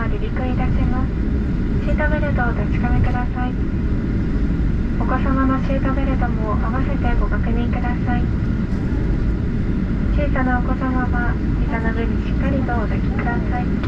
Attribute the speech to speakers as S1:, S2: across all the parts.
S1: 離陸いたします。シートベルトをお確かめください。お子様のシートベルトも合わせてご確認ください。小さなお子様は膝の上にしっかりとお抱きください。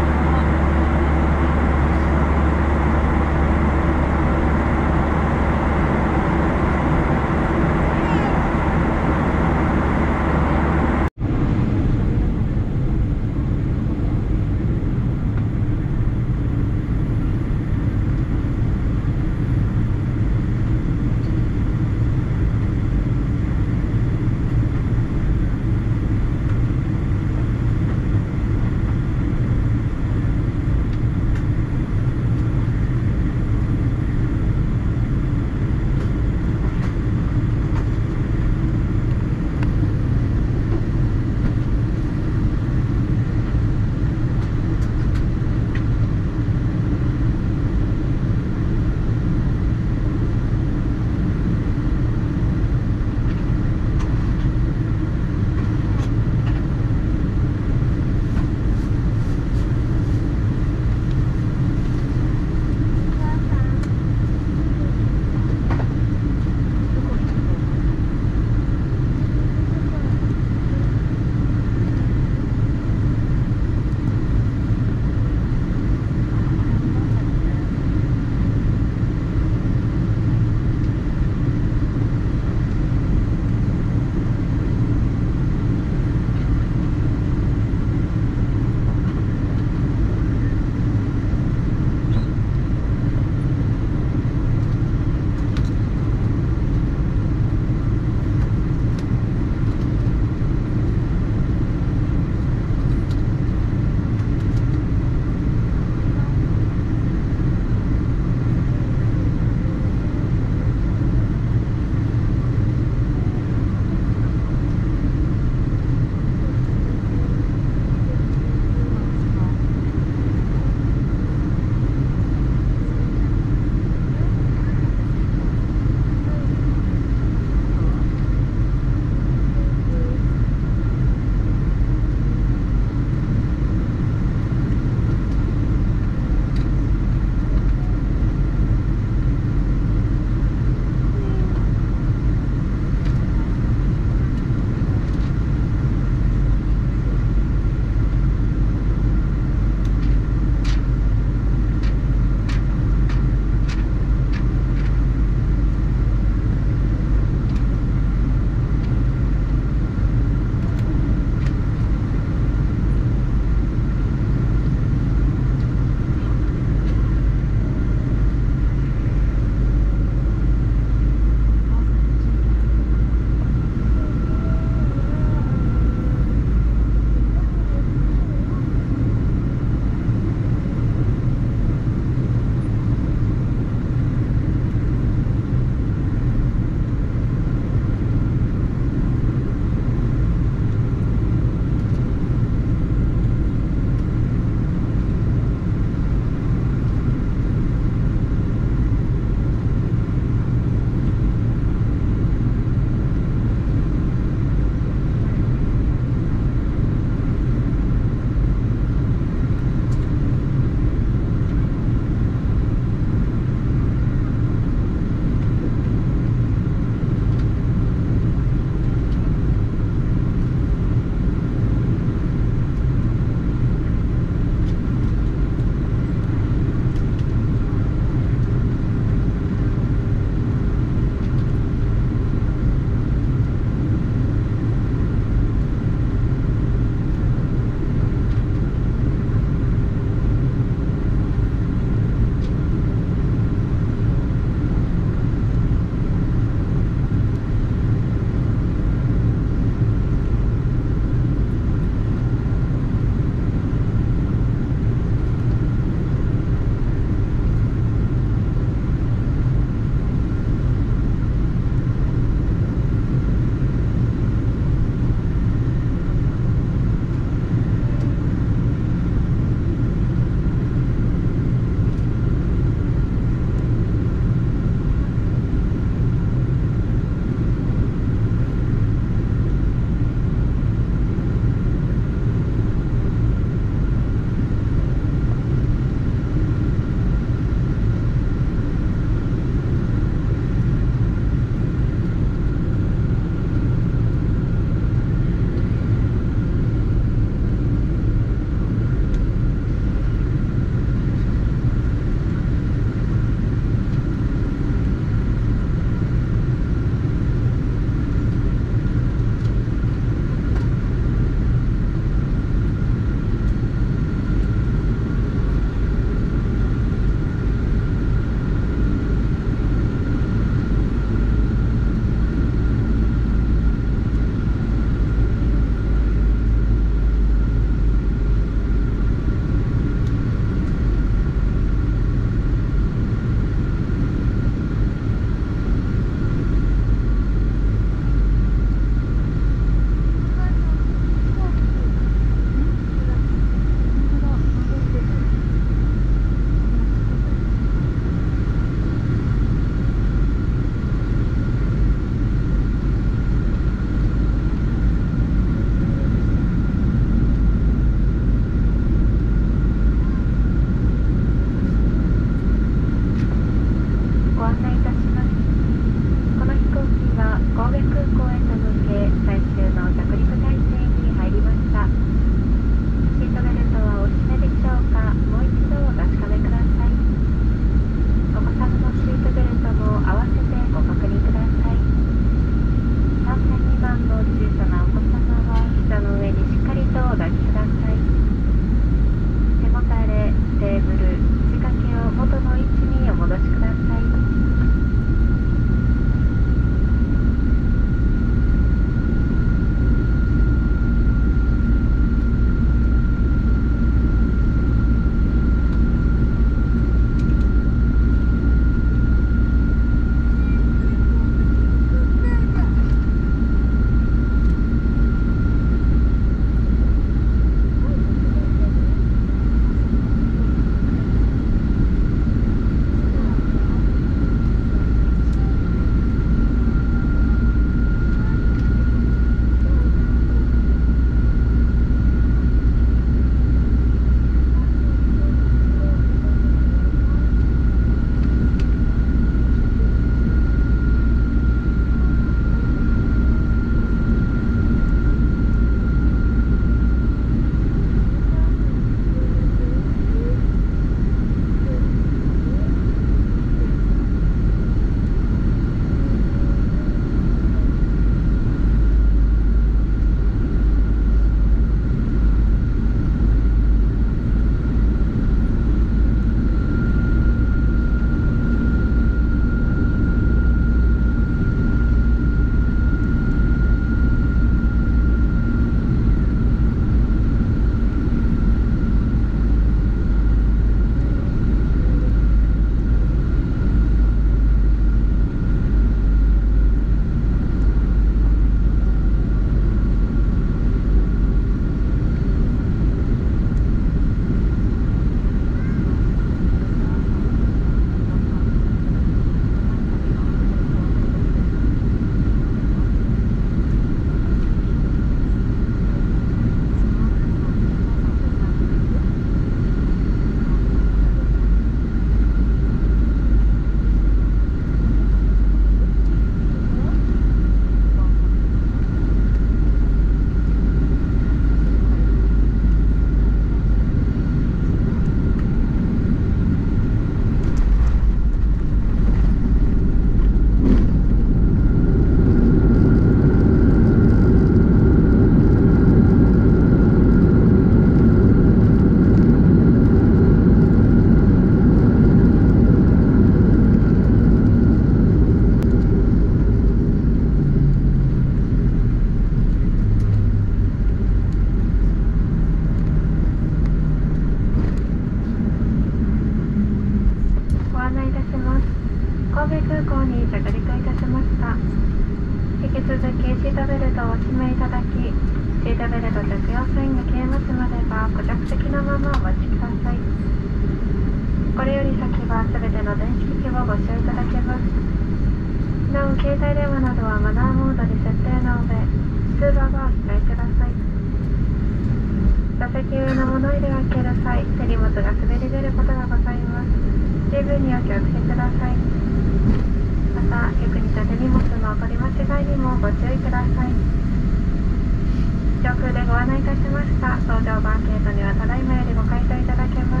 S1: 戸空港に着陸いたしました。引き続きシートベルトをお締めいただき、シートベルト着用サインが消えますまではご着席のままお待ちください。これより先はすべての電子機器をご使用いただけます。なお、携帯電話などはマナーモードに設定の上、通話はお控えください。座席上の物入れを開ける際、手荷物が滑り出ることがございます。十分にお気をつけください。また、よく似た手荷物の取り間違いにもご注意ください。上空でご案内いたしました搭乗バーケートにはただいまよりご回答いただけます。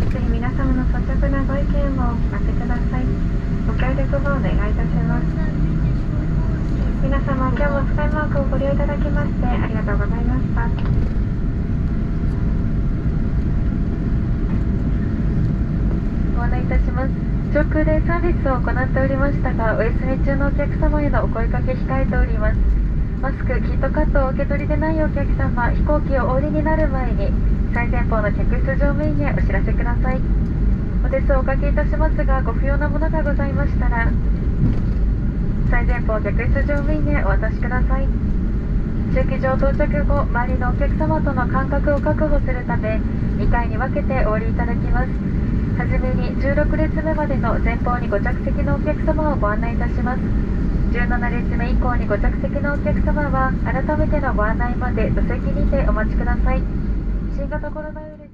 S1: ぜひ皆様の率直なご意見をお聞かせください。ご協力をお願いいたします。皆様、今日もスカイマークをご利用いただきましてありがとうございました。ご案内いたします。上空でサービスを行っておりましたが、お休み中のお客様へのお声かけ控えております。マスク、キットカットをお受け取りでないお客様、飛行機をお降りになる前に最前方の客室乗務員へお知らせください。お手数をおかけいたしますが、ご不要なものがございましたら最前方客室乗務員へお渡しください。駐機場到着後、周りのお客様との間隔を確保するため2回に分けてお降りいただきます。はじめに16列目までの前方にご着席のお客様をご案内いたします。17列目以降にご着席のお客様は改めてのご案内まで座席にてお待ちください。新型コロナウイルス